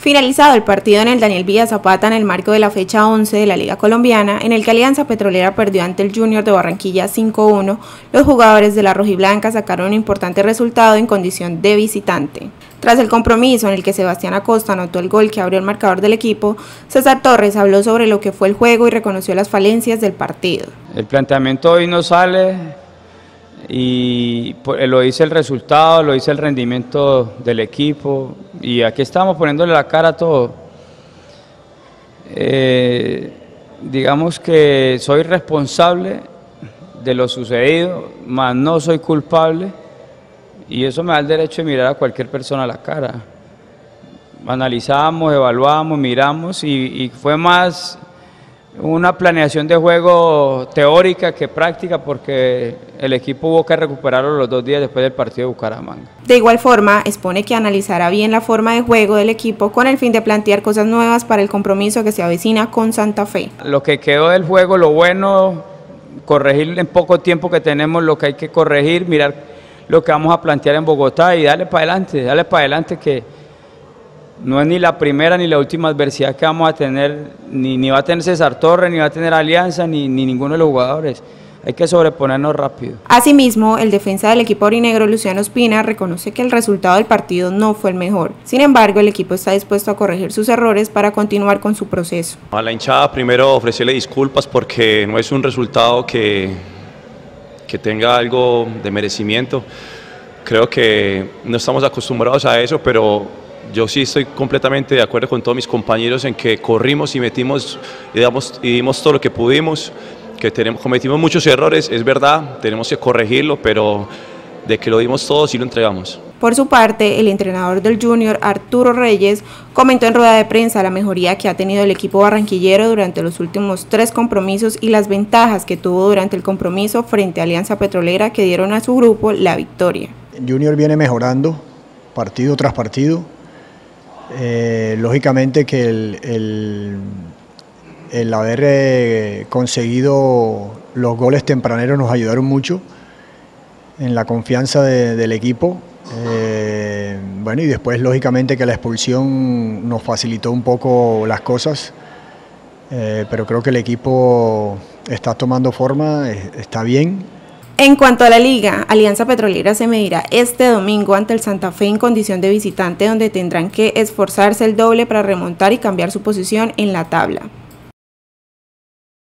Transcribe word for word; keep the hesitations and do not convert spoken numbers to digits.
Finalizado el partido en el Daniel Villa Zapata en el marco de la fecha once de la Liga Colombiana, en el que Alianza Petrolera perdió ante el Junior de Barranquilla cinco uno, los jugadores de la rojiblanca sacaron un importante resultado en condición de visitante. Tras el compromiso en el que Sebastián Acosta anotó el gol que abrió el marcador del equipo, César Torres habló sobre lo que fue el juego y reconoció las falencias del partido. El planteamiento hoy no sale y lo dice el resultado, lo dice el rendimiento del equipo y aquí estamos poniéndole la cara a todo. Eh, digamos que soy responsable de lo sucedido, mas no soy culpable y eso me da el derecho de mirar a cualquier persona a la cara. Analizamos, evaluamos, miramos y, y fue más una planeación de juego teórica que práctica porque el equipo hubo que recuperarlo los dos días después del partido de Bucaramanga. De igual forma, expone que analizará bien la forma de juego del equipo con el fin de plantear cosas nuevas para el compromiso que se avecina con Santa Fe. Lo que quedó del juego, lo bueno, corregir en poco tiempo que tenemos lo que hay que corregir, mirar lo que vamos a plantear en Bogotá y darle para adelante, darle para adelante que no es ni la primera ni la última adversidad que vamos a tener, ni, ni va a tener César Torres, ni va a tener Alianza, ni, ni ninguno de los jugadores. Hay que sobreponernos rápido. Asimismo, el defensa del equipo aurinegro, Luciano Espina, reconoce que el resultado del partido no fue el mejor. Sin embargo, el equipo está dispuesto a corregir sus errores para continuar con su proceso. A la hinchada primero ofrecerle disculpas porque no es un resultado que, que tenga algo de merecimiento. Creo que no estamos acostumbrados a eso, pero yo sí estoy completamente de acuerdo con todos mis compañeros en que corrimos y metimos y, damos, y dimos todo lo que pudimos, que tenemos, cometimos muchos errores, es verdad, tenemos que corregirlo, pero de que lo dimos todo sí lo entregamos. Por su parte, el entrenador del Junior, Arturo Reyes, comentó en rueda de prensa la mejoría que ha tenido el equipo barranquillero durante los últimos tres compromisos y las ventajas que tuvo durante el compromiso frente a Alianza Petrolera que dieron a su grupo la victoria. El Junior viene mejorando partido tras partido. Eh, lógicamente que el, el, el haber eh, conseguido los goles tempraneros nos ayudaron mucho en la confianza de, del equipo. Eh, bueno, y después lógicamente que la expulsión nos facilitó un poco las cosas, eh, pero creo que el equipo está tomando forma, está bien. En cuanto a la liga, Alianza Petrolera se medirá este domingo ante el Santa Fe en condición de visitante, donde tendrán que esforzarse el doble para remontar y cambiar su posición en la tabla.